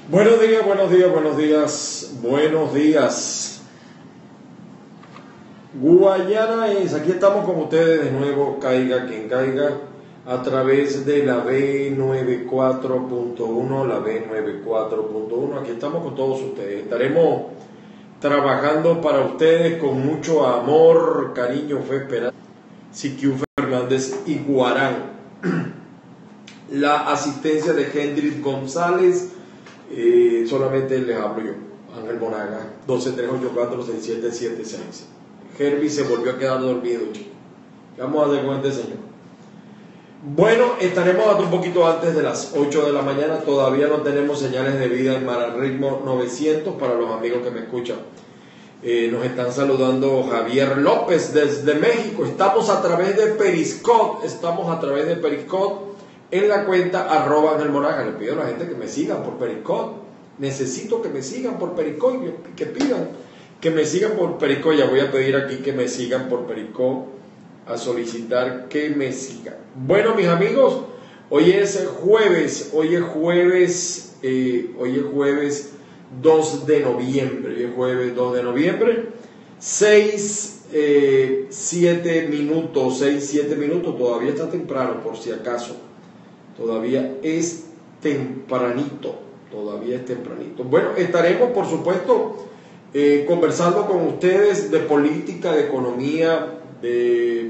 Buenos días, buenos días, buenos días, buenos días. Guayana es, aquí estamos con ustedes de nuevo, caiga quien caiga, a través de la B94.1, la B94.1, aquí estamos con todos ustedes. Estaremos trabajando para ustedes con mucho amor, cariño, fe, esperanza. Siquiu Fernández y Guarán. La asistencia de Hendrik González. Solamente les hablo yo, Ángel Monaga, 12-384-6776. Herbie se volvió a quedar dormido, chicos. Vamos a hacer con este señor. Bueno, estaremos hasta un poquito antes de las 8 de la mañana. Todavía no tenemos señales de vida en Mararritmo 900 para los amigos que me escuchan. Nos están saludando Javier López desde México. Estamos a través de Periscope. En la cuenta @Ángel Monaga. Le pido a la gente que me sigan por Periscope. Necesito que me sigan por Periscope, que pidan que me sigan por Periscope. Ya voy a pedir aquí que me sigan por Periscope, a solicitar que me sigan. Bueno, mis amigos, hoy es jueves 2 de noviembre, 6-7 minutos, todavía está temprano por si acaso. Todavía es tempranito. Bueno, estaremos, por supuesto, conversando con ustedes de política, de economía, de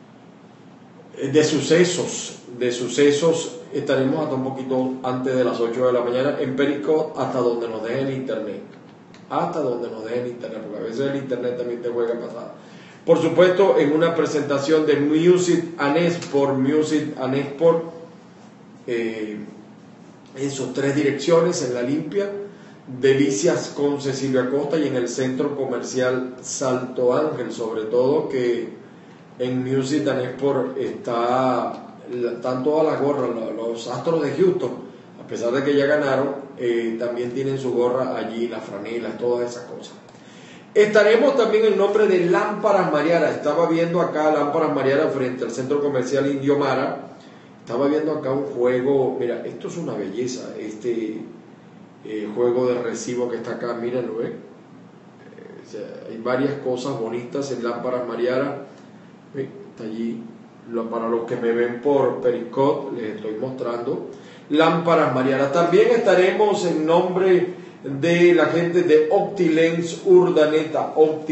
sucesos. Estaremos hasta un poquito antes de las 8 de la mañana en Periscope, hasta donde nos deje el internet. Porque a veces el internet también te juega pasada. Por supuesto, en una presentación de Music and Export, en sus 3 direcciones, en La Limpia, Delicias con Cecilia Costa y en el centro comercial Salto Ángel. Sobre todo que en Music and Export están todas las gorras, los Astros de Houston, a pesar de que ya ganaron, también tienen su gorra allí, las franelas, todas esas cosas. Estaremos también en nombre de Lámparas Mariara. Estaba viendo acá Lámparas Mariara frente al centro comercial Indio Mara. Estaba viendo acá un juego, mira, esto es una belleza, este juego de recibo que está acá, mírenlo, hay varias cosas bonitas en Lámparas Mariara, está allí, para los que me ven por Periscope, les estoy mostrando, Lámparas Mariara. También estaremos en nombre de la gente de Optilens Urdaneta,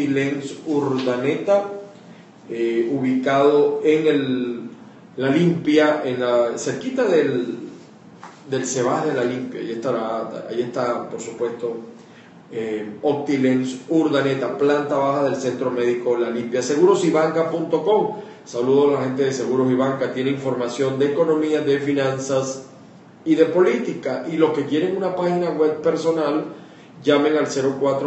ubicado en La Limpia, cerquita del Cebás de La Limpia. Ahí está, por supuesto, Optilens Urdaneta, planta baja del Centro Médico La Limpia. Segurosibanca.com. Saludos a la gente de Seguros y Banca. Tiene información de economía, de finanzas y de política. Y los que quieren una página web personal, llamen al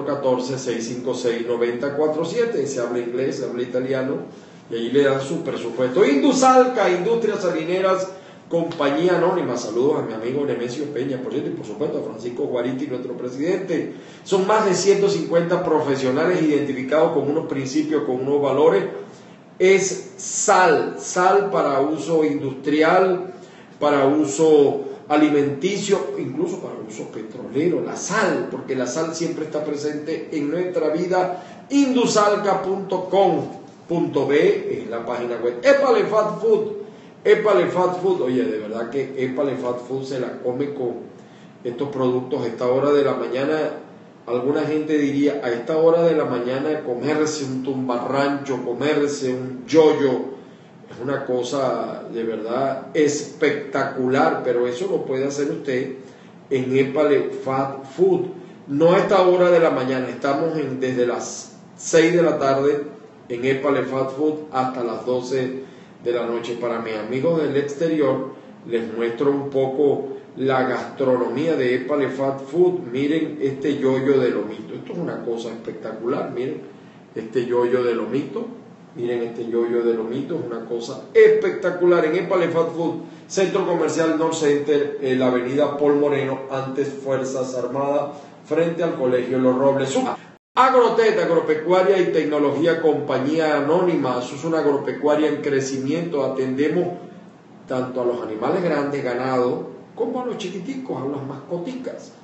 0414-656-9047. Se habla inglés, se habla italiano, y allí le dan su presupuesto. Indusalca, Industrias Salineras, Compañía Anónima. Saludos a mi amigo Nemesio Peña, por cierto, y por supuesto a Francisco Guariti, nuestro presidente. Son más de 150 profesionales identificados con unos principios, con unos valores. Es sal para uso industrial, para uso alimenticio, incluso para uso petrolero. La sal, porque la sal siempre está presente en nuestra vida. Indusalca.com.b es la página web. Épale Fat Food, oye, de verdad que Épale Fat Food se la come con estos productos a esta hora de la mañana. Alguna gente diría, a esta hora de la mañana comerse un tumbarrancho, comerse un yoyo, es una cosa de verdad espectacular, pero eso lo puede hacer usted en Épale Fat Food. No a esta hora de la mañana, estamos desde las 6 de la tarde en Épale Fat Food hasta las 12 de la noche. Para mis amigos del exterior, les muestro un poco la gastronomía de Épale Fat Food. Miren este yoyo de lomito, esto es una cosa espectacular. Miren este yoyo de lomito, es una cosa espectacular. En Épale Fat Food, Centro Comercial North Center, la avenida Paul Moreno, antes Fuerzas Armadas, frente al Colegio Los Robles. Agrotet, Agropecuaria y Tecnología, Compañía Anónima. Eso es una agropecuaria en crecimiento. Atendemos tanto a los animales grandes, ganado, como a los chiquiticos, a las mascoticas.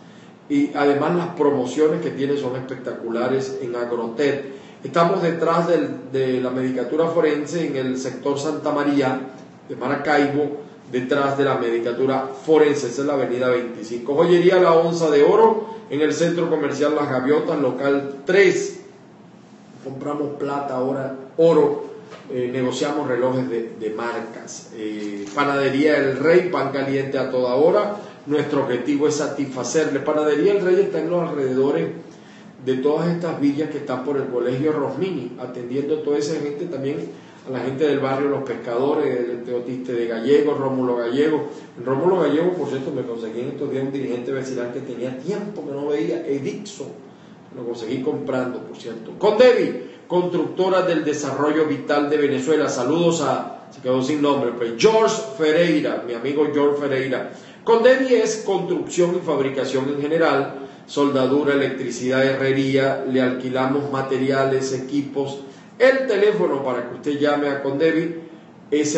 y además las promociones que tiene son espectaculares en Agrotet. Estamos detrás de la medicatura forense en el sector Santa María de Maracaibo, detrás de la medicatura forense. Esa es la avenida 25. Joyería La Onza de Oro en el centro comercial Las Gaviotas, local 3. Compramos plata, ahora oro, negociamos relojes de marcas. Panadería El Rey, pan caliente a toda hora. Nuestro objetivo es satisfacerle. Panadería El Rey está en los alrededores de todas estas villas que están por el colegio Rosmini, atendiendo a toda esa gente, también a la gente del barrio Los Pescadores, el Teotiste de Gallego, Rómulo Gallego. En Rómulo Gallego, por cierto, me conseguí en estos días un dirigente vecinal que tenía tiempo que no veía, Edixo, lo conseguí comprando, por cierto. Condevi, constructora del desarrollo vital de Venezuela. Saludos a, se quedó sin nombre, pues George Ferreira, mi amigo George Ferreira. Condevi es construcción y fabricación en general, soldadura, electricidad, herrería, le alquilamos materiales, equipos. El teléfono para que usted llame a Condevi es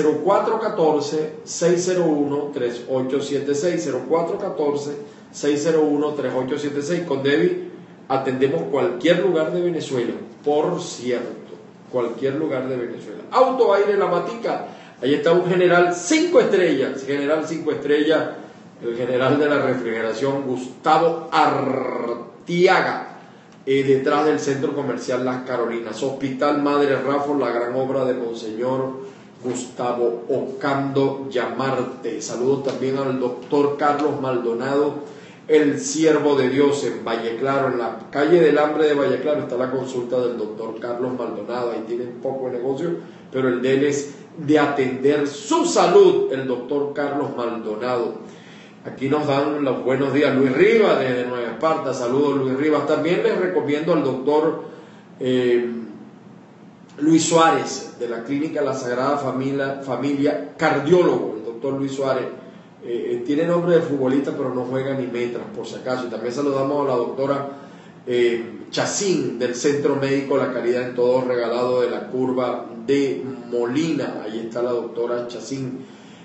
0414-601-3876, 0414-601-3876. Condevi, atendemos cualquier lugar de Venezuela, por cierto, cualquier lugar de Venezuela. Auto Aire La Matica, ahí está un general 5 estrellas, general 5 estrellas, el general de la refrigeración Gustavo Artiaga, detrás del centro comercial Las Carolinas. Hospital Madre Raffo, la gran obra de Monseñor Gustavo Ocando Llamarte. Saludos también al doctor Carlos Maldonado, el siervo de Dios, en Valle Claro, en la calle del Hambre de Valle Claro está la consulta del doctor Carlos Maldonado. Ahí tienen poco de negocio, pero el de él es de atender su salud, el doctor Carlos Maldonado. Aquí nos dan los buenos días Luis Rivas desde Nueva Esparta. Saludos, Luis Rivas. También les recomiendo al doctor Luis Suárez, de la clínica La Sagrada Familia, cardiólogo. El doctor Luis Suárez tiene nombre de futbolista, pero no juega ni metras, por si acaso. Y también saludamos a la doctora Chacín, del Centro Médico La Caridad en Todo, regalado de la curva de Molina. Ahí está la doctora Chacín.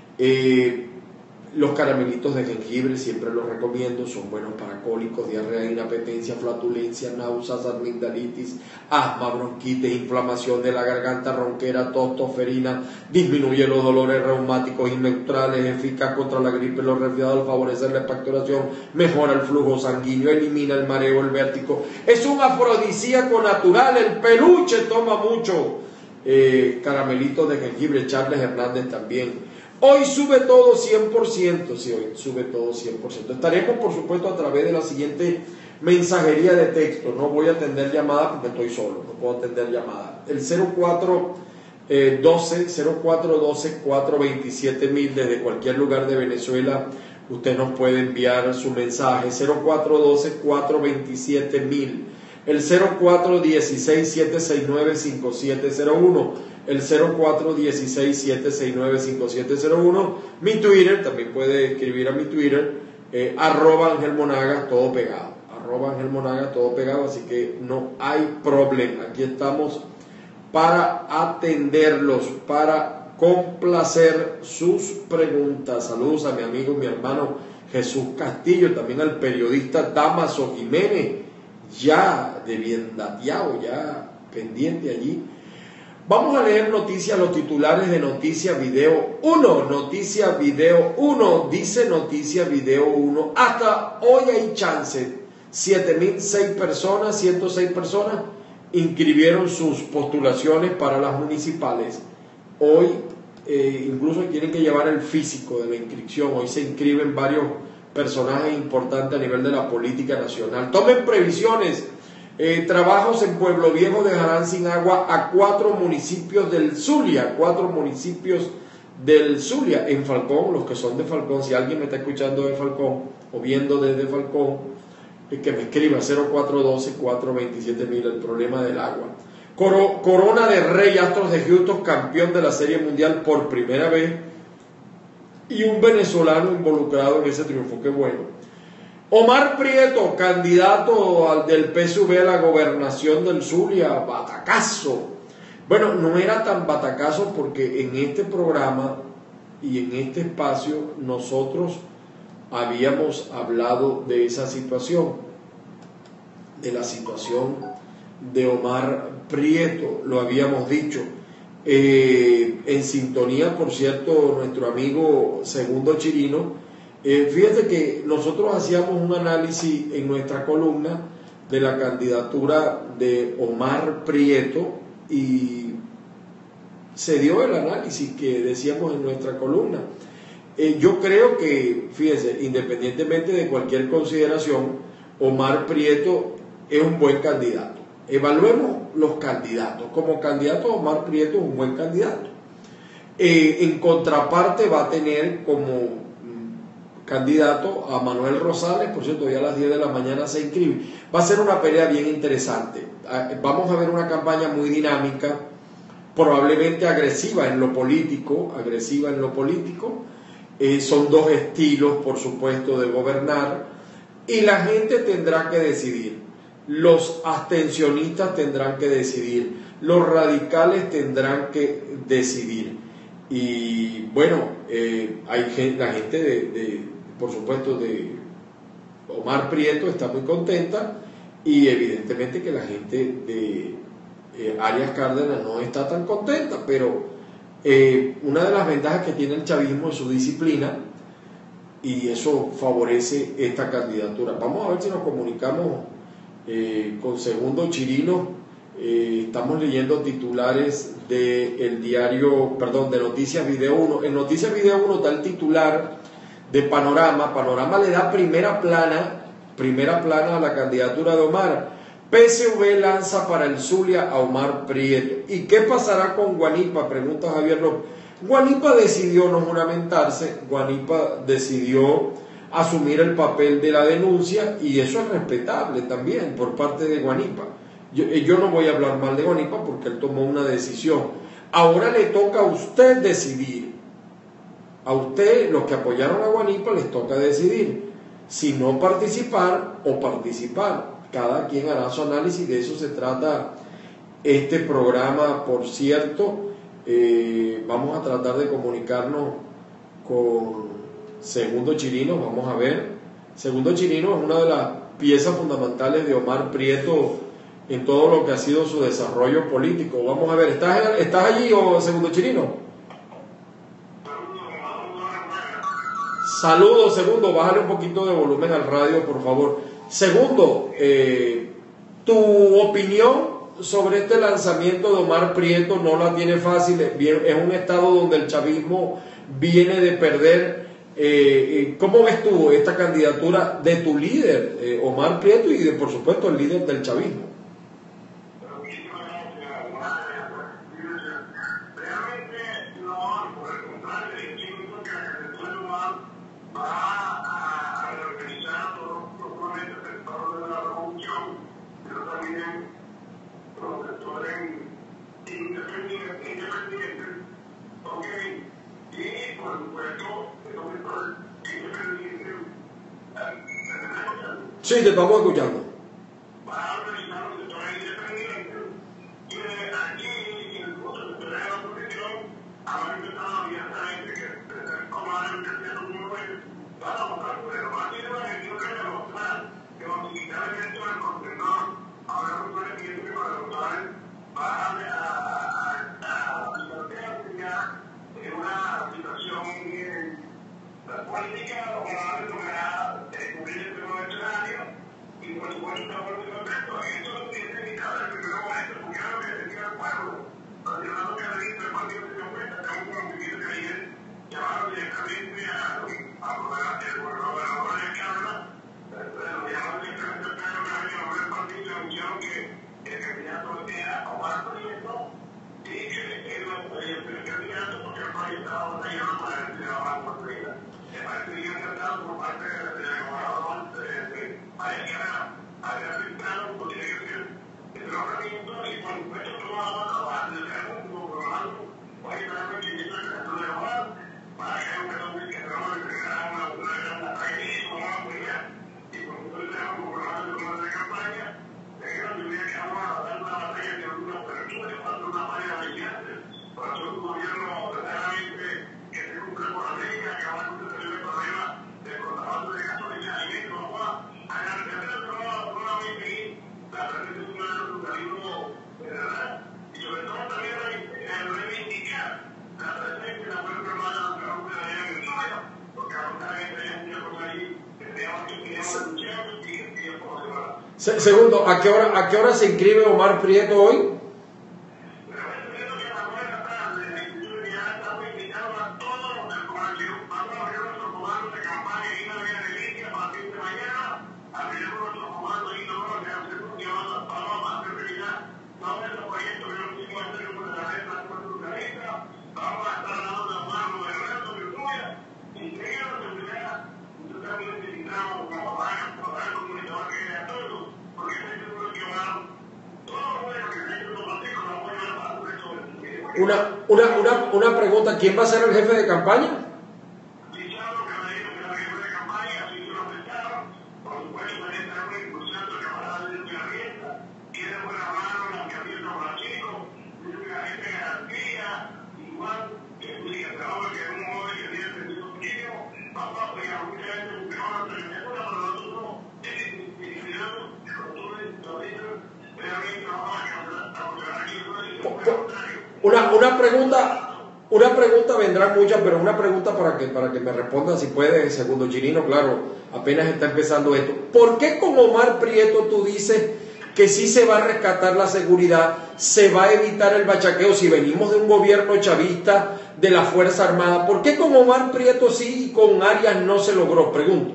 Los caramelitos de jengibre siempre los recomiendo, son buenos para cólicos, diarrea, inapetencia, flatulencia, náuseas, amigdalitis, asma, bronquitis, inflamación de la garganta, ronquera, tos, tosferina, disminuye los dolores reumáticos inneutrales, eficaz contra la gripe, los resfriados, al favorecer la expectoración, mejora el flujo sanguíneo, elimina el mareo, el vértigo, es un afrodisíaco natural, el peluche toma mucho, caramelitos de jengibre, Charles Hernández también. Hoy sube todo 100%, sí, hoy sube todo 100%. Estaremos, por supuesto, a través de la siguiente mensajería de texto. No voy a atender llamadas porque estoy solo, no puedo atender llamadas. El 0412-427.000 desde cualquier lugar de Venezuela. Usted nos puede enviar su mensaje. 0412-427.000. El 0416-769-5701. El 0416-769-5701. Mi Twitter, también puede escribir a mi Twitter, @Ángel Monagas, todo pegado. @Ángel Monagas, todo pegado, así que no hay problema. Aquí estamos para atenderlos, para complacer sus preguntas. Saludos a mi amigo, mi hermano Jesús Castillo, también al periodista Damaso Jiménez, ya de bien dateado, ya pendiente allí. Vamos a leer noticias, los titulares de Noticia Video 1. Noticia Video 1, dice Noticia Video 1. Hasta hoy hay chance. 7.006 personas, 106 personas inscribieron sus postulaciones para las municipales. Hoy incluso tienen que llevar el físico de la inscripción. Hoy se inscriben varios personajes importantes a nivel de la política nacional. Tomen previsiones. Trabajos en Pueblo Viejo dejarán sin agua a 4 municipios del Zulia, 4 municipios del Zulia. En Falcón, los que son de Falcón, si alguien me está escuchando de Falcón o viendo desde Falcón, que me escriba 0412-427.000, el problema del agua. Corona de Rey, Astros de Houston, campeón de la Serie Mundial por primera vez, y un venezolano involucrado en ese triunfo, qué bueno. Omar Prieto, candidato del PSV a la gobernación del Zulia, batacazo. Bueno, no era tan batacazo porque en este programa y en este espacio nosotros habíamos hablado de esa situación, de la situación de Omar Prieto, lo habíamos dicho. En sintonía, por cierto, nuestro amigo Segundo Chirino, fíjate que nosotros hacíamos un análisis en nuestra columna de la candidatura de Omar Prieto y se dio el análisis que decíamos en nuestra columna. Yo creo que, fíjense, independientemente de cualquier consideración, Omar Prieto es un buen candidato. Evaluemos los candidatos. Como candidato, Omar Prieto es un buen candidato. En contraparte va a tener como candidato a Manuel Rosales, por cierto, ya a las 10 de la mañana se inscribe. Va a ser una pelea bien interesante. Vamos a ver una campaña muy dinámica, probablemente agresiva en lo político, son dos estilos, por supuesto, de gobernar, y la gente tendrá que decidir. Los abstencionistas tendrán que decidir, los radicales tendrán que decidir. Y bueno, la gente por supuesto, de Omar Prieto está muy contenta, y evidentemente que la gente de Arias Cárdenas no está tan contenta, pero una de las ventajas que tiene el chavismo es su disciplina, y eso favorece esta candidatura. Vamos a ver si nos comunicamos con Segundo Chirino. Estamos leyendo titulares de Noticias Video 1. En Noticias Video 1 está el titular de Panorama. Panorama le da primera plana a la candidatura de Omar. PSV lanza para el Zulia a Omar Prieto. ¿Y qué pasará con Guanipa?, pregunta Javier López. Guanipa decidió no juramentarse, Guanipa decidió asumir el papel de la denuncia, y eso es respetable también por parte de Guanipa. Yo no voy a hablar mal de Guanipa porque él tomó una decisión. Ahora le toca a usted decidir. A usted, los que apoyaron a Guanipa, les toca decidir si no participar o participar. Cada quien hará su análisis, de eso se trata este programa. Por cierto, vamos a tratar de comunicarnos con Segundo Chirino. Vamos a ver. Segundo Chirino es una de las piezas fundamentales de Omar Prieto en todo lo que ha sido su desarrollo político. Vamos a ver, ¿estás allí, o Segundo Chirino? Saludos, Segundo, bájale un poquito de volumen al radio, por favor. Segundo, tu opinión sobre este lanzamiento de Omar Prieto. No la tiene fácil, es un estado donde el chavismo viene de perder. ¿Cómo ves tú esta candidatura de tu líder, Omar Prieto, y por supuesto el líder del chavismo? Sí, te estamos escuchando. Segundo, ¿a qué hora se inscribe Omar Prieto hoy? Una pregunta, ¿quién va a ser el jefe de campaña? Una pregunta, vendrán muchas, pero una pregunta para que me respondan si puede, segundo Chirino, claro, apenas está empezando esto. ¿Por qué con Omar Prieto tú dices que sí se va a rescatar la seguridad, se va a evitar el bachaqueo si venimos de un gobierno chavista de la Fuerza Armada? ¿Por qué con Omar Prieto sí y con Arias no se logró? Pregunto.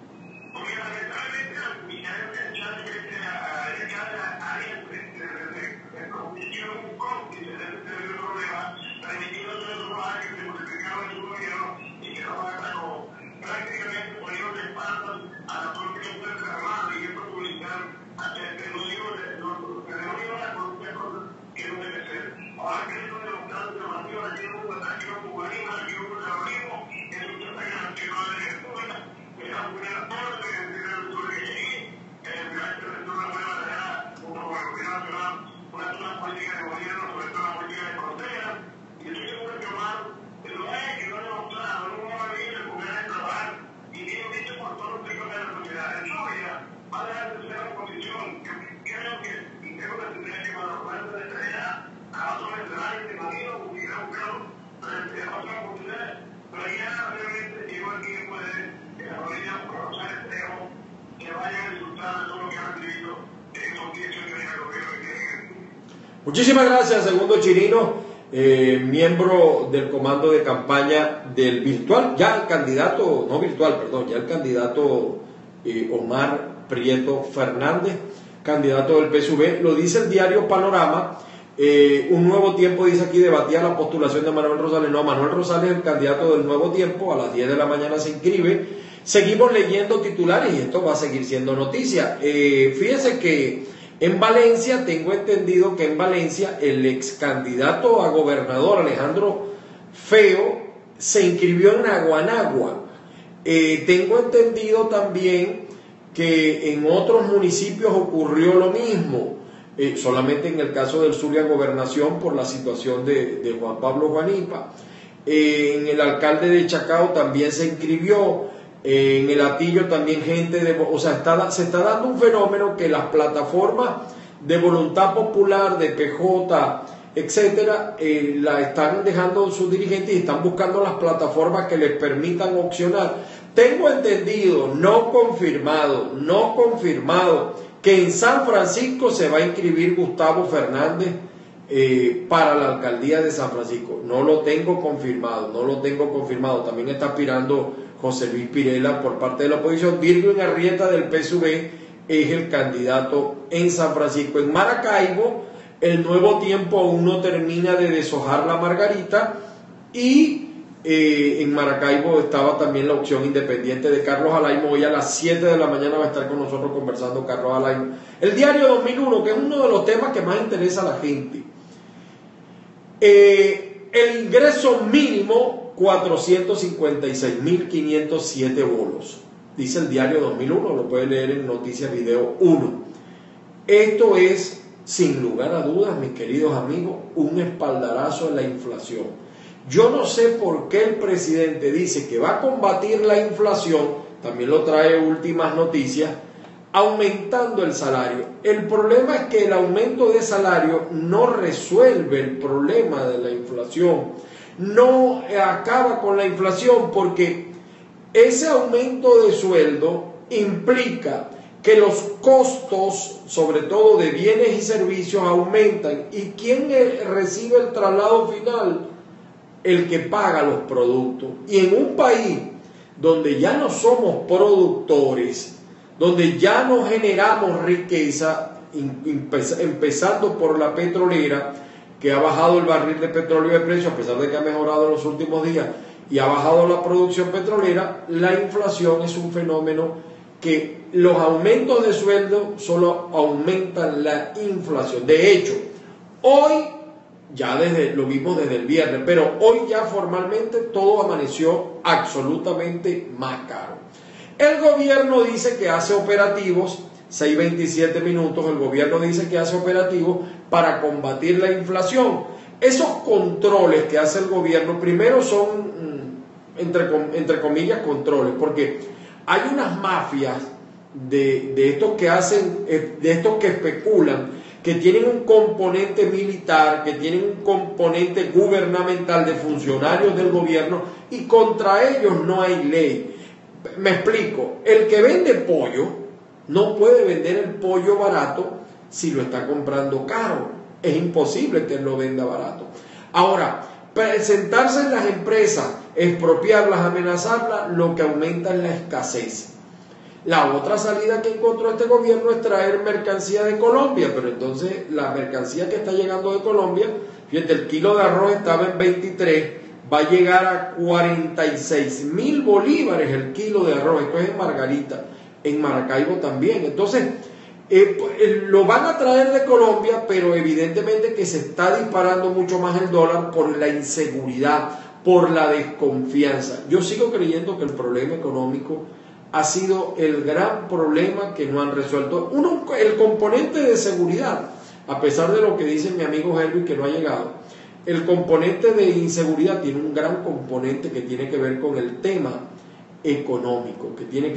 Muchísimas gracias, segundo Chirino, miembro del comando de campaña del virtual, ya el candidato, no virtual, perdón, ya el candidato Omar Prieto Fernández, candidato del PSUV. Lo dice el diario Panorama. Un Nuevo Tiempo dice aquí: debatía la postulación de Manuel Rosales. No, Manuel Rosales es el candidato del Nuevo Tiempo, a las 10 de la mañana se inscribe. Seguimos leyendo titulares y esto va a seguir siendo noticia. Fíjense que en Valencia, tengo entendido que en Valencia el ex candidato a gobernador Alejandro Feo se inscribió en Aguanagua. Tengo entendido también que en otros municipios ocurrió lo mismo, solamente en el caso del Zulia Gobernación por la situación de Juan Pablo Juanipa. En el alcalde de Chacao también se inscribió. En el Atillo también gente o sea, se está dando un fenómeno que las plataformas de voluntad popular, de PJ, etcétera, la están dejando sus dirigentes y están buscando las plataformas que les permitan opcionar. Tengo entendido, no confirmado, que en San Francisco se va a inscribir Gustavo Fernández para la alcaldía de San Francisco. No lo tengo confirmado. También está aspirando José Luis Pirela por parte de la oposición. Virgo Arrieta del PSUV es el candidato en San Francisco. En Maracaibo, el Nuevo Tiempo aún no termina de deshojar la margarita, y en Maracaibo estaba también la opción independiente de Carlos Alaimo. Hoy a las 7 de la mañana va a estar con nosotros conversando Carlos Alaimo. El diario 2001, que es uno de los temas que más interesa a la gente. El ingreso mínimo, 456.507 bolos, dice el diario 2001, lo puede leer en Noticias Video 1. Esto es, sin lugar a dudas, mis queridos amigos, un espaldarazo en la inflación. Yo no sé por qué el presidente dice que va a combatir la inflación, también lo trae Últimas Noticias, aumentando el salario. El problema es que el aumento de salario no resuelve el problema de la inflación, no acaba con la inflación, porque ese aumento de sueldo implica que los costos, sobre todo de bienes y servicios, aumentan. ¿Y quién recibe el traslado final? El que paga los productos. Y en un país donde ya no somos productores, donde ya no generamos riqueza, empezando por la petrolera, que ha bajado el barril de petróleo de precio, a pesar de que ha mejorado en los últimos días, y ha bajado la producción petrolera, la inflación es un fenómeno que los aumentos de sueldo solo aumentan la inflación. De hecho, hoy, ya lo vimos desde el viernes, pero hoy ya formalmente todo amaneció absolutamente más caro. El gobierno dice que hace operativos, 6:27 minutos, el gobierno dice que hace operativos para combatir la inflación. Esos controles que hace el gobierno, primero son, entre comillas, controles, porque hay unas mafias de estos que hacen, de estos que especulan, que tienen un componente militar, que tienen un componente gubernamental de funcionarios del gobierno, y contra ellos no hay ley. Me explico, el que vende pollo no puede vender el pollo barato si lo está comprando caro. Es imposible que él lo venda barato. Ahora, presentarse en las empresas, expropiarlas, amenazarlas, lo que aumenta es la escasez. La otra salida que encontró este gobierno es traer mercancía de Colombia, pero entonces la mercancía que está llegando de Colombia, fíjate, el kilo de arroz estaba en 23, va a llegar a 46.000 bolívares el kilo de arroz. Esto es en Margarita, en Maracaibo también. Entonces, lo van a traer de Colombia, pero evidentemente que se está disparando mucho más el dólar por la inseguridad, por la desconfianza. Yo sigo creyendo que el problema económico ha sido el gran problema que no han resuelto. El componente de seguridad, a pesar de lo que dice mi amigo Helvi que no ha llegado, el componente de inseguridad tiene un gran componente que tiene que ver con el tema económico,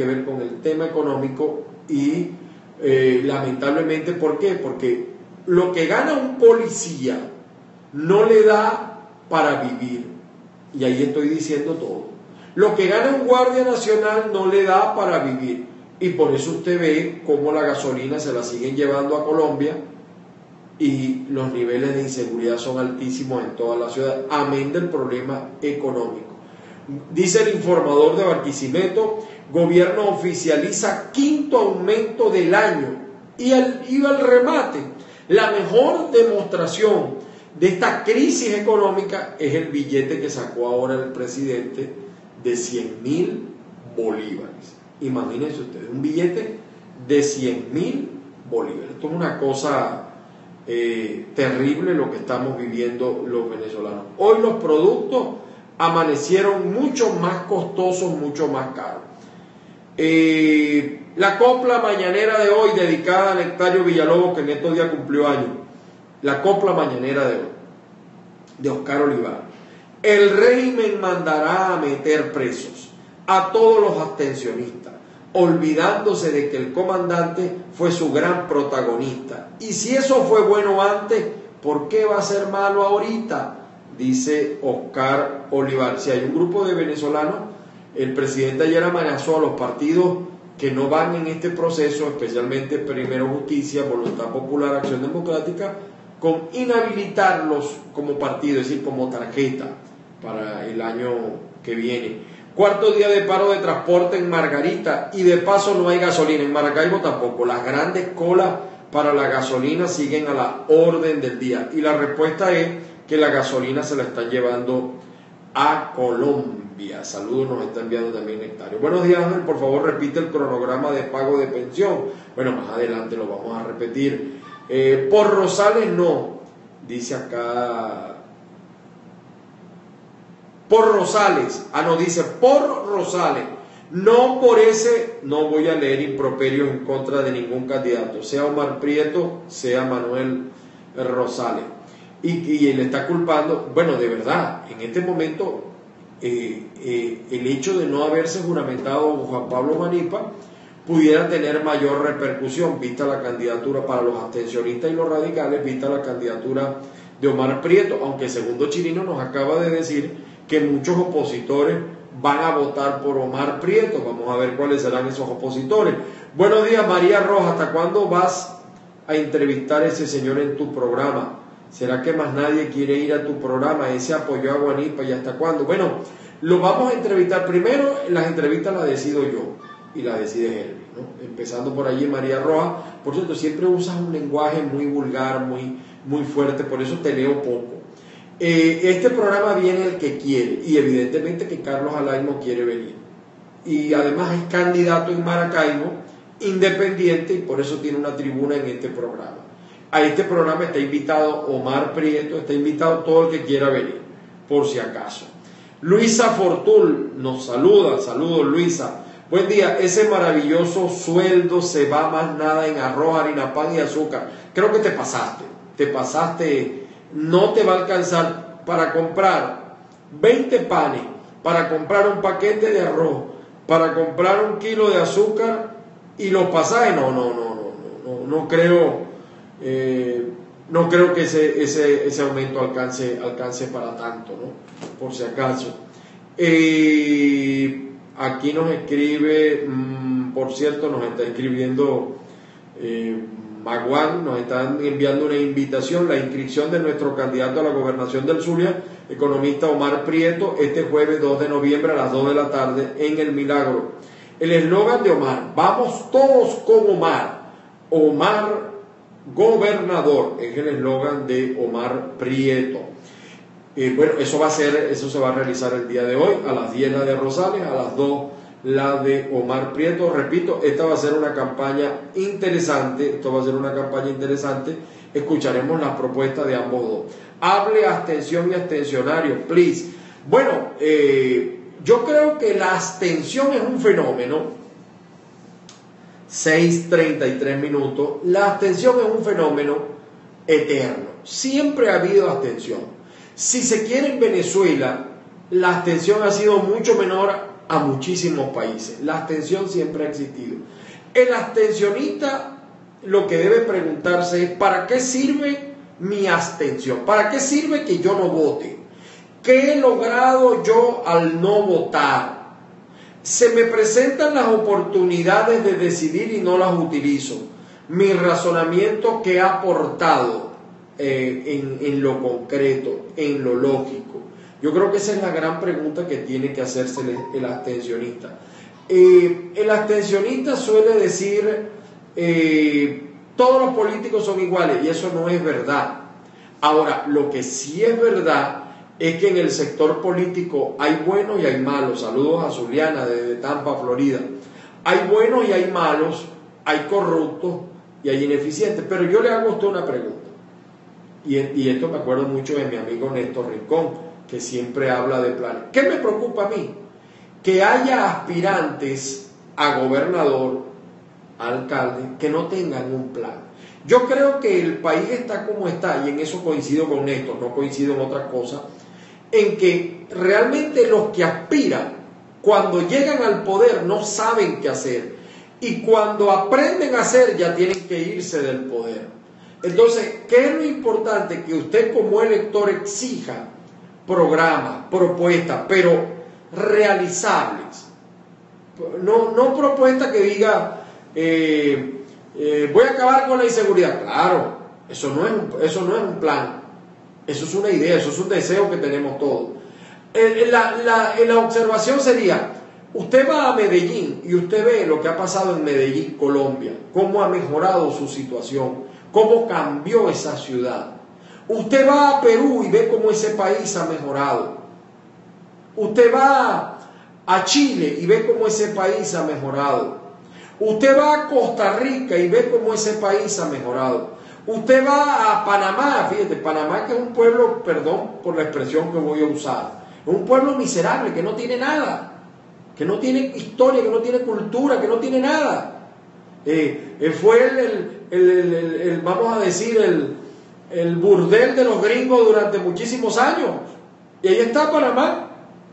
y lamentablemente, ¿por qué? Porque lo que gana un policía no le da para vivir, y ahí estoy diciendo todo. Lo que gana un guardia nacional no le da para vivir, y por eso usted ve cómo la gasolina se la siguen llevando a Colombia y los niveles de inseguridad son altísimos en toda la ciudad, amén del problema económico. Dice el informador de Barquisimeto, gobierno oficializa 5º aumento del año, y iba al remate. La mejor demostración de esta crisis económica es el billete que sacó ahora el presidente de 100.000 bolívares. Imagínense ustedes, un billete de 100.000 bolívares. Esto es una cosa terrible lo que estamos viviendo los venezolanos. Hoy los productos amanecieron mucho más costosos, mucho más caros. La copla mañanera de hoy, dedicada a Nectario Villalobos, que en estos días cumplió años. La copla mañanera de hoy, de Oscar Olivar. El régimen mandará a meter presos a todos los abstencionistas, olvidándose de que el comandante fue su gran protagonista. Y si eso fue bueno antes, ¿por qué va a ser malo ahorita? Dice Oscar Olivar. Si hay un grupo de venezolanos, el presidente ayer amenazó a los partidos que no van en este proceso, especialmente Primero Justicia, Voluntad Popular, Acción Democrática, con inhabilitarlos como partido, es decir, como tarjeta para el año que viene. 4º día de paro de transporte en Margarita, y de paso no hay gasolina. En Maracaibo tampoco. Las grandes colas para la gasolina siguen a la orden del día, y la respuesta es que la gasolina se la están llevando a Colombia. Saludos, nos está enviando también Nectario. Buenos días, Ángel, por favor repite el cronograma de pago de pensión. Bueno, más adelante lo vamos a repetir. Por Rosales no, dice acá. Por Rosales, no, dice por Rosales, no por ese. No voy a leer improperios en contra de ningún candidato, sea Omar Prieto, sea Manuel Rosales, y él está culpando. Bueno, de verdad, en este momento el hecho de no haberse juramentado Juan Pablo Manipa pudiera tener mayor repercusión, vista la candidatura para los abstencionistas y los radicales, vista la candidatura de Omar Prieto, aunque Segundo Chirino nos acaba de decir que muchos opositores van a votar por Omar Prieto. Vamos a ver cuáles serán esos opositores. Buenos días, María Roja. ¿Hasta cuándo vas a entrevistar a ese señor en tu programa? ¿Será que más nadie quiere ir a tu programa? Ese apoyó a Guanipa, ¿y hasta cuándo? Bueno, lo vamos a entrevistar. Primero, las entrevistas las decido yo y las decide Helvi, ¿no? Empezando por allí, María Roja. Por cierto, siempre usas un lenguaje muy vulgar, muy fuerte, por eso te leo poco. Este programa viene el que quiere, y evidentemente que Carlos Alaimo quiere venir. Y además es candidato en Maracaibo, independiente, y por eso tiene una tribuna en este programa. A este programa está invitado Omar Prieto, está invitado todo el que quiera venir, por si acaso. Luisa Fortul nos saluda. Saludos, Luisa. Buen día. Ese maravilloso sueldo se va más nada en arroz, harina, pan y azúcar. Creo que te pasaste, no te va a alcanzar para comprar 20 panes, para comprar un paquete de arroz, para comprar 1 kilo de azúcar y los pasajes. No creo que ese aumento alcance para tanto, ¿no? Por si acaso. Aquí nos escribe, por cierto, nos está escribiendo Maguán, nos están enviando una invitación, la inscripción de nuestro candidato a la gobernación del Zulia, economista Omar Prieto, este jueves 2 de noviembre a las 2 de la tarde en El Milagro. El eslogan de Omar: vamos todos con Omar. Omar gobernador, es el eslogan de Omar Prieto. Bueno, eso se va a realizar el día de hoy, a las 10 la de Rosales, a las 2 la de Omar Prieto. Repito, esta va a ser una campaña interesante, escucharemos las propuestas de ambos dos. Hable abstención y abstencionario, please. Bueno, yo creo que la abstención es un fenómeno. 6:33 minutos. La abstención es un fenómeno eterno. Siempre ha habido abstención. Si se quiere, en Venezuela, la abstención ha sido mucho menor a muchísimos países. La abstención siempre ha existido. El abstencionista lo que debe preguntarse es: ¿para qué sirve mi abstención? ¿Para qué sirve que yo no vote? ¿Qué he logrado yo al no votar? Se me presentan las oportunidades de decidir y no las utilizo. Mi razonamiento, ¿qué ha aportado en lo concreto, en lo lógico? Yo creo que esa es la gran pregunta que tiene que hacerse el abstencionista. El abstencionista suele decir todos los políticos son iguales, y eso no es verdad. Ahora, lo que sí es verdad es que en el sector político hay buenos y hay malos. Saludos a Zuliana desde Tampa, Florida. Hay buenos y hay malos, hay corruptos y hay ineficientes. Pero yo le hago a usted una pregunta, y esto me acuerdo mucho de mi amigo Néstor Rincón, que siempre habla de planes. ¿Qué me preocupa a mí? Que haya aspirantes a gobernador, a alcalde, que no tengan un plan. Yo creo que el país está como está, y en eso coincido con Néstor, no coincido en otras cosas, en que realmente los que aspiran, cuando llegan al poder, no saben qué hacer, y cuando aprenden a hacer, ya tienen que irse del poder. Entonces, ¿qué es lo importante? Que usted como elector exija programas, propuestas, pero realizables. No propuestas que diga voy a acabar con la inseguridad. Claro, eso no es un plan. Eso es una idea, eso es un deseo que tenemos todos. La observación sería: usted va a Medellín y usted ve lo que ha pasado en Medellín, Colombia, cómo ha mejorado su situación, cómo cambió esa ciudad. Usted va a Perú y ve cómo ese país ha mejorado. Usted va a Chile y ve cómo ese país ha mejorado. Usted va a Costa Rica y ve cómo ese país ha mejorado. Usted va a Panamá, fíjate, Panamá, que es un pueblo, perdón por la expresión que voy a usar, es un pueblo miserable, que no tiene nada, que no tiene historia, que no tiene cultura, que no tiene nada. Fue vamos a decir, el burdel de los gringos durante muchísimos años. Y ahí está Panamá,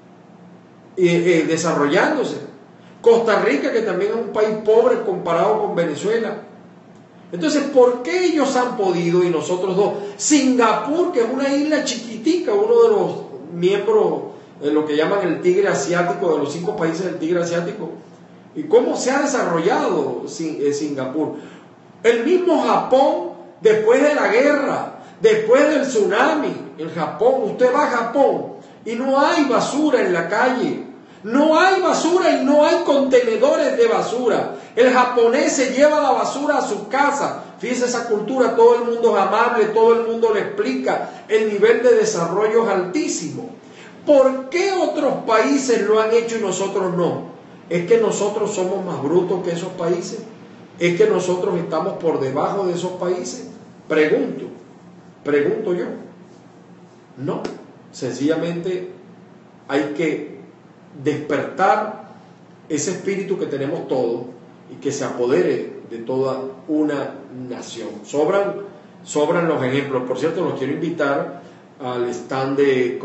desarrollándose. Costa Rica, que también es un país pobre comparado con Venezuela. Entonces, ¿por qué ellos han podido y nosotros dos? Singapur, que es una isla chiquitica, uno de los miembros lo que llaman el tigre asiático, de los 5 países del tigre asiático. ¿Y cómo se ha desarrollado Singapur? El mismo Japón, después de la guerra, después del tsunami, en Japón, usted va a Japón y no hay basura en la calle, no hay basura y no hay contenedores de basura. El japonés se lleva la basura a su casa. Fíjese esa cultura, todo el mundo es amable, todo el mundo le explica, el nivel de desarrollo es altísimo. ¿Por qué otros países lo han hecho y nosotros no? ¿Es que nosotros somos más brutos que esos países? ¿Es que nosotros estamos por debajo de esos países? Pregunto yo. No, sencillamente hay que despertar ese espíritu que tenemos todos y que se apodere de toda una nación. Sobran los ejemplos. Por cierto, los quiero invitar al stand de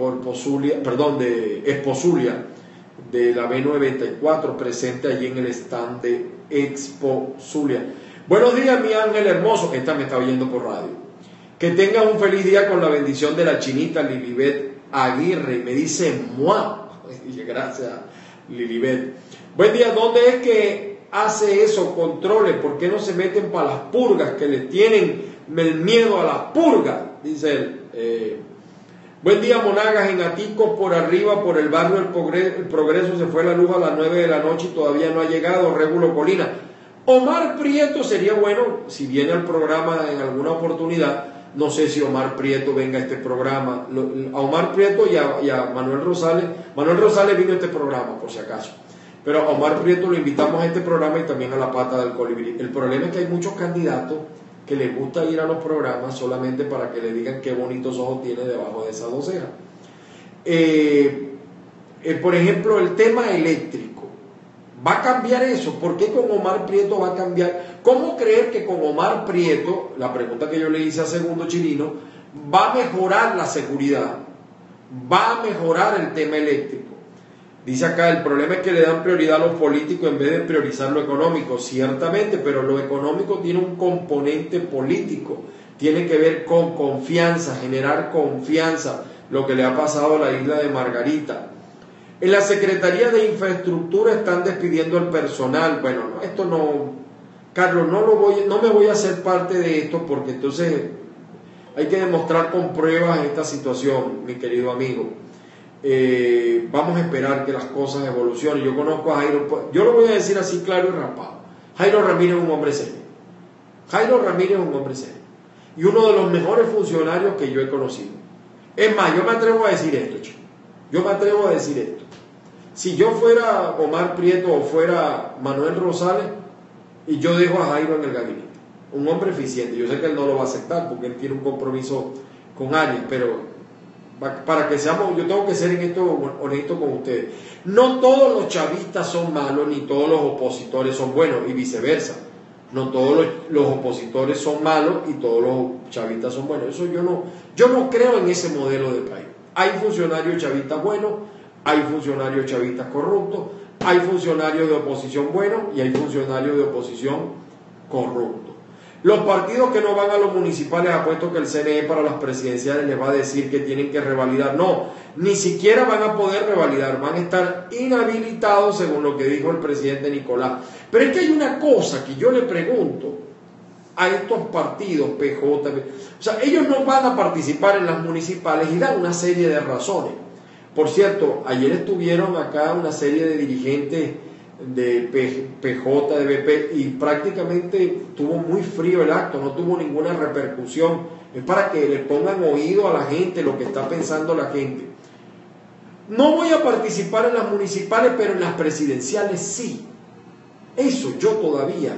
Expo Zulia de la B94, presente allí en el stand de Expo Zulia. Buenos días, mi ángel hermoso. Esta me está oyendo por radio. Que tengas un feliz día con la bendición de la chinita Lilibet Aguirre. Me dice ¡mua! Gracias, Lilibet. Buen día. ¿Dónde es que hace eso? Controle. ¿Por qué no se meten para las purgas? Que le tienen el miedo a las purgas, dice él. Buen día, Monagas, en Atico, por arriba, por el barrio El Progreso, se fue la luz a las 9 de la noche y todavía no ha llegado. Régulo Colina. Omar Prieto sería bueno, si viene al programa en alguna oportunidad. No sé si Omar Prieto venga a este programa. A Omar Prieto y a Manuel Rosales. Manuel Rosales vino a este programa, por si acaso. Pero a Omar Prieto lo invitamos a este programa y también a La Pata del Colibrí. El problema es que hay muchos candidatos que les gusta ir a los programas solamente para que le digan qué bonitos ojos tiene debajo de esa docera. Por ejemplo, el tema eléctrico. ¿Va a cambiar eso? ¿Por qué con Omar Prieto va a cambiar? ¿Cómo creer que con Omar Prieto, la pregunta que yo le hice a Segundo Chirino, va a mejorar la seguridad? ¿Va a mejorar el tema eléctrico? Dice acá, el problema es que le dan prioridad a los políticos en vez de priorizar lo económico. Ciertamente, pero lo económico tiene un componente político. Tiene que ver con confianza, generar confianza, lo que le ha pasado a la isla de Margarita. En la Secretaría de Infraestructura están despidiendo al personal. Bueno, esto no, Carlos, no me voy a hacer parte de esto porque entonces hay que demostrar con pruebas esta situación, mi querido amigo. Vamos a esperar que las cosas evolucionen. Yo conozco a Jairo, yo lo voy a decir así claro y raspado. Jairo Ramírez es un hombre serio. Jairo Ramírez es un hombre serio. Y uno de los mejores funcionarios que yo he conocido. Es más, yo me atrevo a decir esto, chico. Yo me atrevo a decir esto. Si yo fuera Omar Prieto o fuera Manuel Rosales, y yo dejo a Jairo en el gabinete, un hombre eficiente, yo sé que él no lo va a aceptar porque él tiene un compromiso con Arias, pero para que seamos, yo tengo que ser en esto honesto con ustedes. No todos los chavistas son malos, ni todos los opositores son buenos, y viceversa. No todos los opositores son malos y todos los chavistas son buenos. Eso yo no creo en ese modelo de país. Hay funcionarios chavistas buenos, hay funcionarios chavistas corruptos, hay funcionarios de oposición buenos y hay funcionarios de oposición corruptos. Los partidos que no van a los municipales, apuesto que el CNE para las presidenciales les va a decir que tienen que revalidar. No, ni siquiera van a poder revalidar, van a estar inhabilitados según lo que dijo el presidente Nicolás. Pero es que hay una cosa que yo le pregunto a estos partidos, PJ, o sea, ellos no van a participar en las municipales y dan una serie de razones. Por cierto, ayer estuvieron acá una serie de dirigentes de PJ, de BP, y prácticamente tuvo muy frío el acto, no tuvo ninguna repercusión. Es para que le pongan oído a la gente, lo que está pensando la gente. No voy a participar en las municipales, pero en las presidenciales sí. Eso yo todavía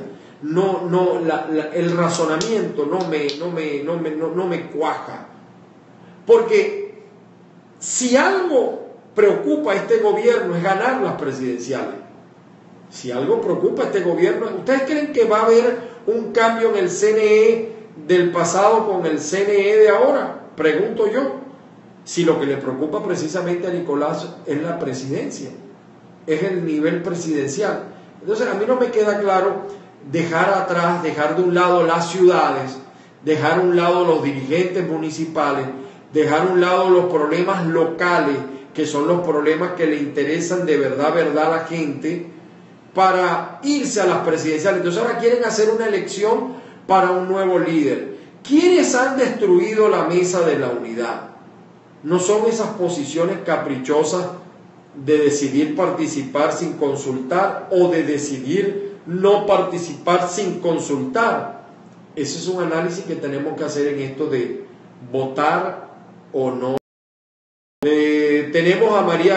el razonamiento no me cuaja. Porque si algo preocupa a este gobierno es ganar las presidenciales. Si algo preocupa a este gobierno, ¿ustedes creen que va a haber un cambio en el CNE del pasado con el CNE de ahora? Pregunto yo. Si lo que le preocupa precisamente a Nicolás es la presidencia, es el nivel presidencial. Entonces a mí no me queda claro dejar atrás, dejar de un lado las ciudades, dejar a un lado los dirigentes municipales, dejar a un lado los problemas locales que son los problemas que le interesan de verdad a la gente para irse a las presidenciales. Entonces ahora quieren hacer una elección para un nuevo líder. ¿Quiénes han destruido la mesa de la unidad? No son esas posiciones caprichosas de decidir participar sin consultar o de decidir no participar sin consultar. Ese es un análisis que tenemos que hacer en esto de votar o no. Tenemos a María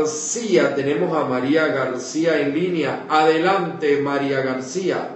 García en línea. Adelante, María García.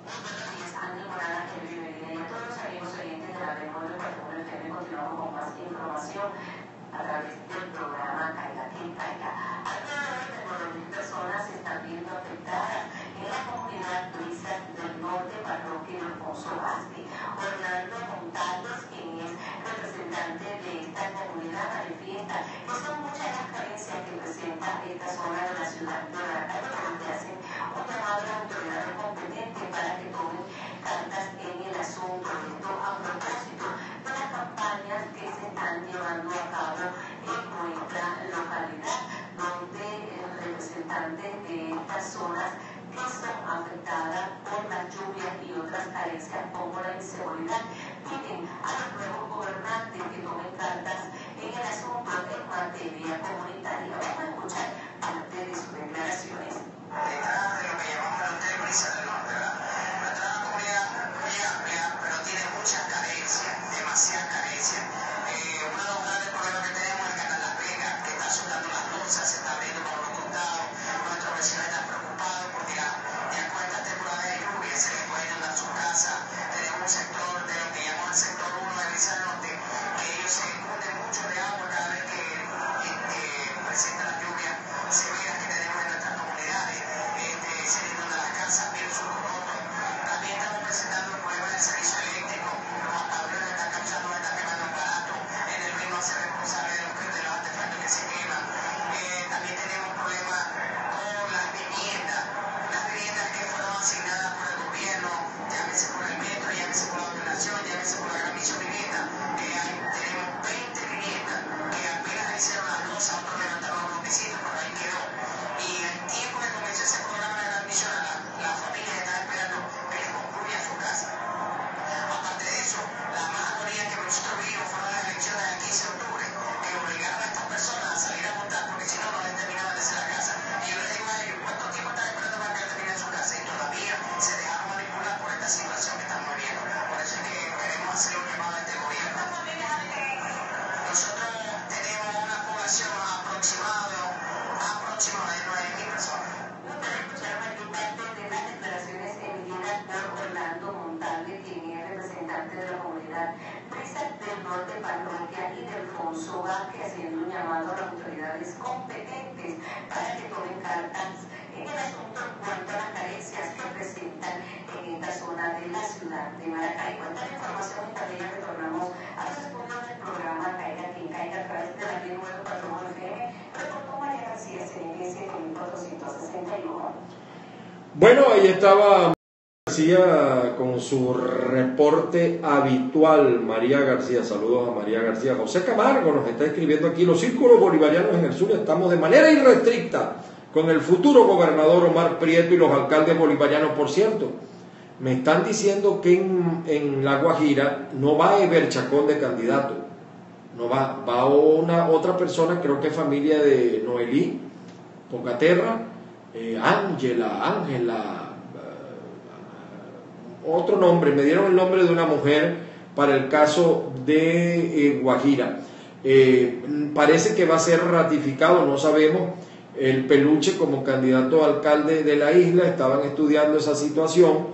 Bueno, ahí estaba García con su reporte habitual. María García, saludos a María García. José Camargo nos está escribiendo aquí: los círculos bolivarianos en el sur estamos de manera irrestricta con el futuro gobernador Omar Prieto y los alcaldes bolivarianos. Por cierto, me están diciendo que en La Guajira no va Eber Chacón de candidato, no va otra persona, creo que es familia de Noelí Pocaterra, Ángela, otro nombre, me dieron el nombre de una mujer para el caso de Guajira. Parece que va a ser ratificado, no sabemos, el Peluche como candidato a alcalde de la isla. Estaban estudiando esa situación,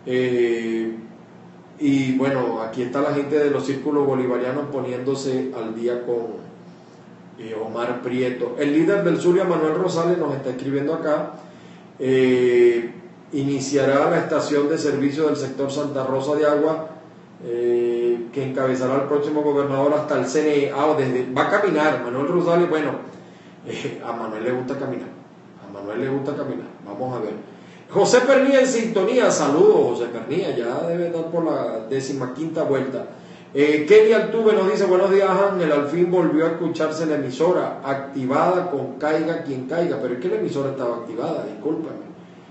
y bueno, aquí está la gente de los círculos bolivarianos poniéndose al día con Omar Prieto. El líder del Zulia, Manuel Rosales, nos está escribiendo acá: iniciará la estación de servicio del sector Santa Rosa de Agua, que encabezará el próximo gobernador hasta el CNE. Va a caminar Manuel Rosales. Bueno, a Manuel le gusta caminar, vamos a ver. José Pernía en sintonía, saludos José Pernía, ya debe estar por la 15ª vuelta. Kelly Altuve nos dice, buenos días Ángel, al fin volvió a escucharse la emisora, activada con caiga quien caiga, pero es que la emisora estaba activada, discúlpame.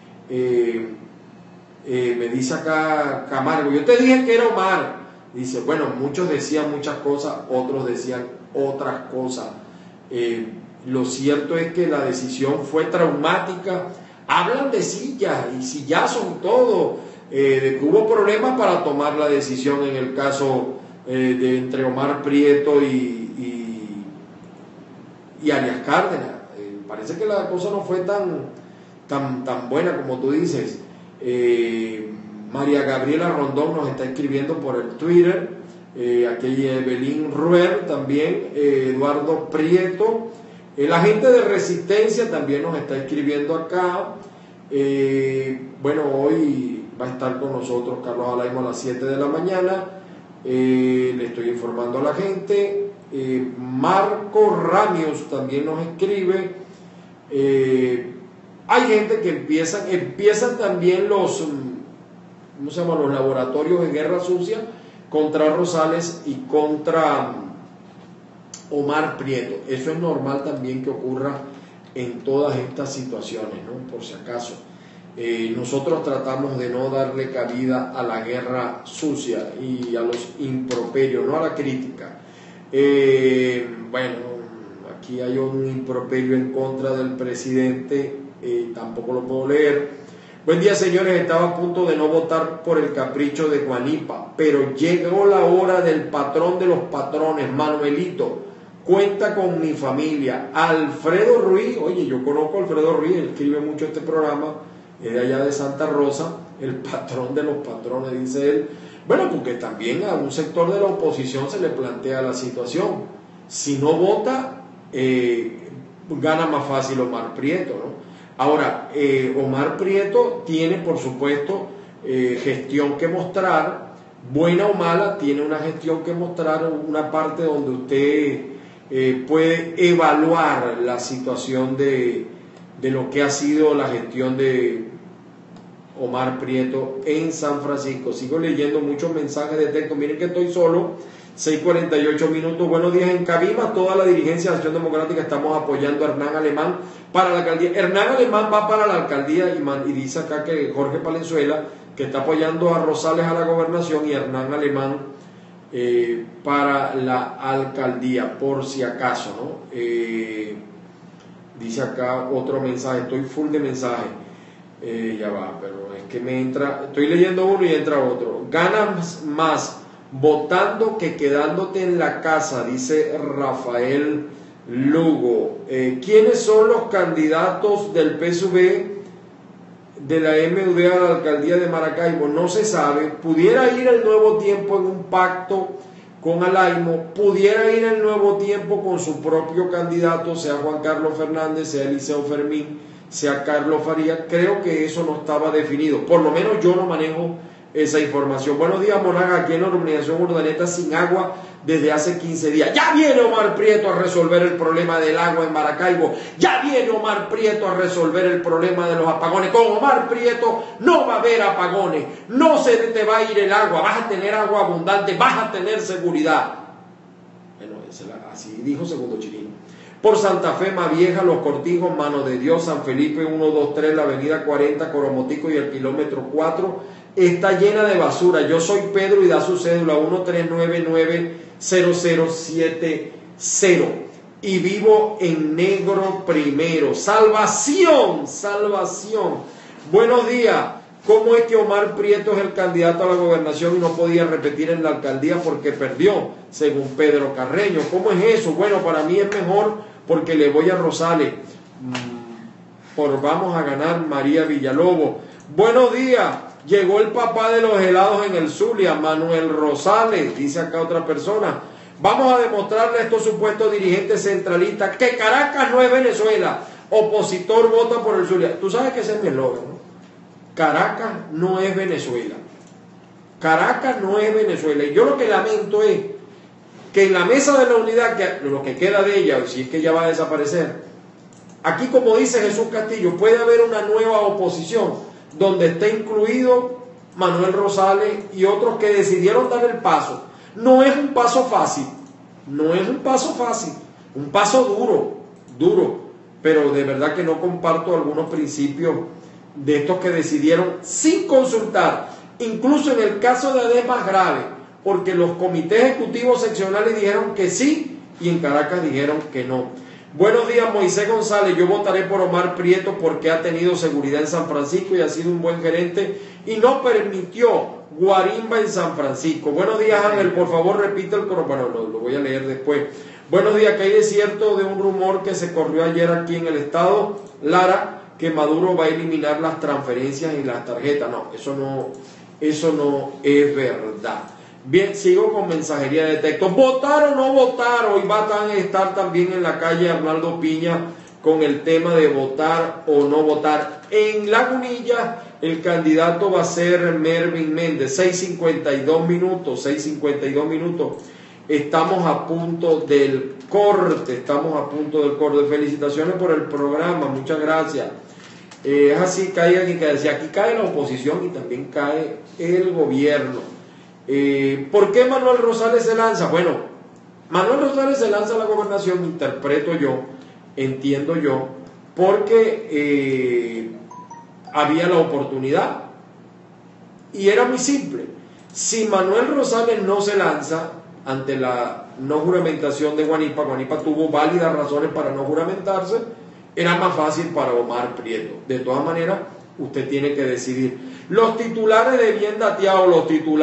Me dice acá Camargo, yo te dije que era Omar. Dice, bueno, muchos decían muchas cosas, otros decían otras cosas. Lo cierto es que la decisión fue traumática. Hablan de sillas y sillazos y todo, de que hubo problemas para tomar la decisión en el caso de entre Omar Prieto y Arias Cárdenas. Parece que la cosa no fue tan buena como tú dices. María Gabriela Rondón nos está escribiendo por el Twitter, aquí Evelyn Ruer también, Eduardo Prieto, el agente de Resistencia también nos está escribiendo acá. Bueno, hoy va a estar con nosotros Carlos Alaimo a las 7 de la mañana. Le estoy informando a la gente. Marco Ramios también nos escribe. Hay gente que empiezan también los laboratorios de guerra sucia contra Rosales y contra Omar Prieto. Eso es normal también que ocurra en todas estas situaciones, ¿no? Por si acaso. Nosotros tratamos de no darle cabida a la guerra sucia y a los improperios, no a la crítica. Bueno, aquí hay un improperio en contra del presidente, tampoco lo puedo leer. Buen día, señores, estaba a punto de no votar por el capricho de Guanipa, pero llegó la hora del patrón de los patrones, Manuelito. Cuenta con mi familia. Alfredo Ruiz, oye, yo conozco a Alfredo Ruiz, él escribe mucho este programa, es de allá de Santa Rosa, el patrón de los patrones, dice él. Bueno, porque también a un sector de la oposición se le plantea la situación. Si no vota, gana más fácil Omar Prieto, ¿no? Ahora, Omar Prieto tiene, por supuesto, gestión que mostrar, buena o mala, tiene una gestión que mostrar, una parte donde usted puede evaluar la situación de lo que ha sido la gestión de Omar Prieto en San Francisco. Sigo leyendo muchos mensajes de texto. Miren que estoy solo, 6:48 minutos. Buenos días en Cabima. Toda la dirigencia de Acción Democrática estamos apoyando a Hernán Alemán para la alcaldía. Hernán Alemán va para la alcaldía y dice acá que Jorge Palenzuela, que está apoyando a Rosales a la gobernación, y Hernán Alemán para la alcaldía, por si acaso, ¿no? Dice acá otro mensaje, estoy full de mensajes. Ya va, pero es que me entra, estoy leyendo uno y entra otro. Ganas más votando que quedándote en la casa, dice Rafael Lugo. ¿Quiénes son los candidatos del PSV de la MUD a la alcaldía de Maracaibo? No se sabe. Pudiera ir el Nuevo Tiempo en un pacto con Alaimo, pudiera ir el Nuevo Tiempo con su propio candidato, sea Juan Carlos Fernández, sea Eliseo Fermín, sea Carlos Faría. Creo que eso no estaba definido, por lo menos yo no manejo esa información. Buenos días, Monaga, aquí en la urbanización Urdaneta sin agua desde hace 15 días. Ya viene Omar Prieto a resolver el problema del agua en Maracaibo. Ya viene Omar Prieto a resolver el problema de los apagones. Con Omar Prieto no va a haber apagones, no se te va a ir el agua, vas a tener agua abundante, vas a tener seguridad. Bueno, así dijo Segundo Chirino. Por Santa Fe, Mavieja, Los Cortijos, Mano de Dios, San Felipe 123, la avenida 40, Coromotico y el kilómetro 4 está llena de basura. Yo soy Pedro y da su cédula 139900070 y vivo en Negro Primero. Salvación, salvación. Buenos días. ¿Cómo es que Omar Prieto es el candidato a la gobernación y no podía repetir en la alcaldía porque perdió, según Pedro Carreño? ¿Cómo es eso? Bueno, para mí es mejor porque le voy a Rosales. Vamos a ganar, María Villalobos. Buenos días. Llegó el papá de los helados en el Zulia, Manuel Rosales, dice acá otra persona. Vamos a demostrarle a estos supuestos dirigentes centralistas que Caracas no es Venezuela. Opositor vota por el Zulia. Tú sabes que ese es mi eslogan, ¿no? Caracas no es Venezuela. Caracas no es Venezuela. Y yo lo que lamento es que en la mesa de la unidad, lo que queda de ella, si es que ya va a desaparecer, aquí, como dice Jesús Castillo, puede haber una nueva oposición donde esté incluido Manuel Rosales y otros que decidieron dar el paso. No es un paso fácil, no es un paso fácil, un paso duro, pero de verdad que no comparto algunos principios de estos que decidieron sin consultar, incluso en el caso de ADES más grave, porque los comités ejecutivos seccionales dijeron que sí y en Caracas dijeron que no. Buenos días, Moisés González. Yo votaré por Omar Prieto porque ha tenido seguridad en San Francisco y ha sido un buen gerente y no permitió guarimba en San Francisco. Buenos días, Ángel. Por favor, repite el coro. Bueno, lo voy a leer después. Buenos días, que hay de cierto de un rumor que se corrió ayer aquí en el estado Lara, que Maduro va a eliminar las transferencias y las tarjetas. No, eso no es verdad. Bien, sigo con mensajería de texto. ¿Votar o no votar? Hoy va a estar también en la calle Arnaldo Piña con el tema de votar o no votar. En Lagunilla el candidato va a ser Mervin Méndez. 6:52 minutos. Estamos a punto del corte. Felicitaciones por el programa. Muchas gracias. Es así, caiga quien caiga. Si aquí cae la oposición y también cae el gobierno. ¿Por qué Manuel Rosales se lanza? Bueno, Manuel Rosales se lanza a la gobernación, interpreto yo, entiendo yo, porque había la oportunidad y era muy simple. Si Manuel Rosales no se lanza ante la no juramentación de Guanipa tuvo válidas razones para no juramentarse, era más fácil para Omar Prieto. De todas maneras, usted tiene que decidir. Los titulares de bien dateados,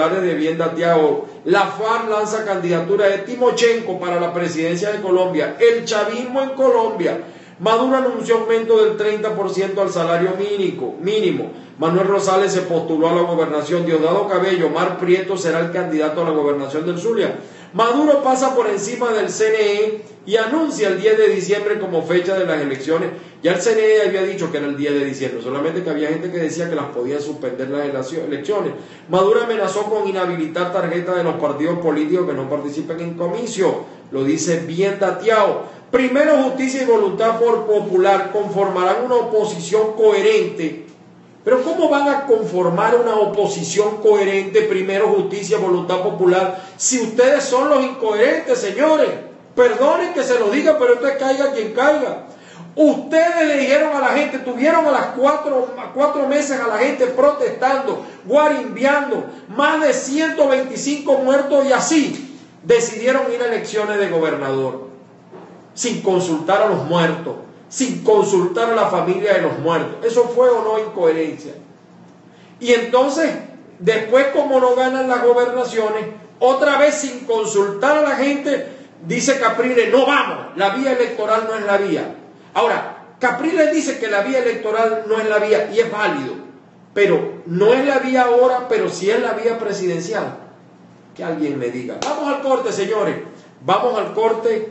la FARC lanza candidatura de Timochenko para la presidencia de Colombia, el chavismo en Colombia, Maduro anunció aumento del 30% al salario mínimo, Manuel Rosales se postuló a la gobernación, Diosdado Cabello, Omar Prieto será el candidato a la gobernación del Zulia, Maduro pasa por encima del CNE y anuncia el 10 de diciembre como fecha de las elecciones. Ya el CNE había dicho que era el 10 de diciembre, solamente que había gente que decía que las podía suspender las elecciones. Maduro amenazó con inhabilitar tarjetas de los partidos políticos que no participen en comicio. Lo dice bien dateado. Primero, justicia y voluntad popular conformarán una oposición coherente. Pero ¿cómo van a conformar una oposición coherente? Primero, justicia, voluntad popular, si ustedes son los incoherentes, señores. Perdonen que se lo diga, pero usted caiga quien caiga. Ustedes le dijeron a la gente, tuvieron a las cuatro meses a la gente protestando, guarimbiando, más de 125 muertos y así decidieron ir a elecciones de gobernador, sin consultar a los muertos, sin consultar a la familia de los muertos. ¿Eso fue o no incoherencia? Y entonces, después como no ganan las gobernaciones, otra vez sin consultar a la gente, dice Capriles, no vamos, la vía electoral no es la vía. Ahora, Capriles dice que la vía electoral no es la vía y es válido, pero no es la vía ahora, pero sí es la vía presidencial. Que alguien me diga. Vamos al corte, señores, vamos al corte.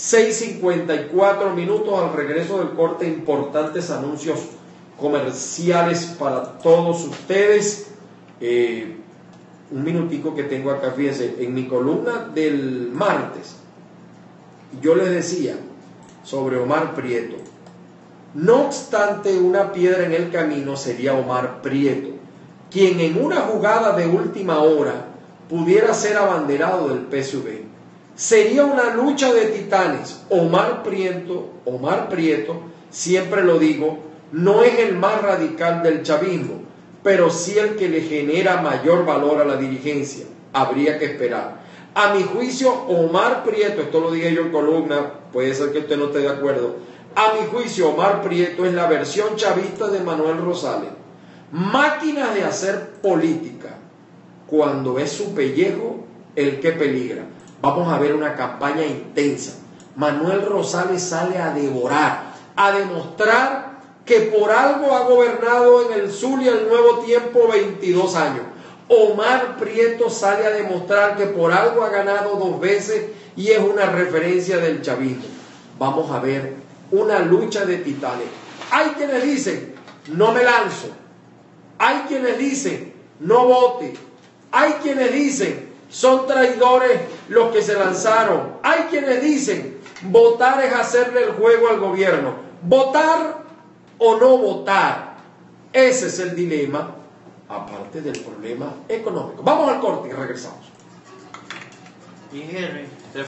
6:54 minutos. Al regreso del corte, importantes anuncios comerciales para todos ustedes. Un minutico que tengo acá, fíjense, en mi columna del martes yo les decía sobre Omar Prieto. No obstante, una piedra en el camino sería Omar Prieto, quien en una jugada de última hora pudiera ser abanderado del PSV. Sería una lucha de titanes. Omar Prieto, siempre lo digo, no es el más radical del chavismo, pero sí el que le genera mayor valor a la dirigencia. Habría que esperar. A mi juicio, Omar Prieto, esto lo dije yo en columna, puede ser que usted no esté de acuerdo, a mi juicio Omar Prieto es la versión chavista de Manuel Rosales. Máquinas de hacer política, cuando es su pellejo el que peligra. Vamos a ver una campaña intensa. Manuel Rosales sale a devorar, a demostrar que por algo ha gobernado en el Zulia el Nuevo Tiempo 22 años. Omar Prieto sale a demostrar que por algo ha ganado 2 veces y es una referencia del chavismo. Vamos a ver una lucha de titanes. Hay quienes dicen, no me lanzo. Hay quienes dicen, no vote. Hay quienes dicen, son traidores los que se lanzaron. Hay quienes dicen, votar es hacerle el juego al gobierno. ¿Votar o no votar? Ese es el dilema, aparte del problema económico. Vamos al corte y regresamos. Y Henry.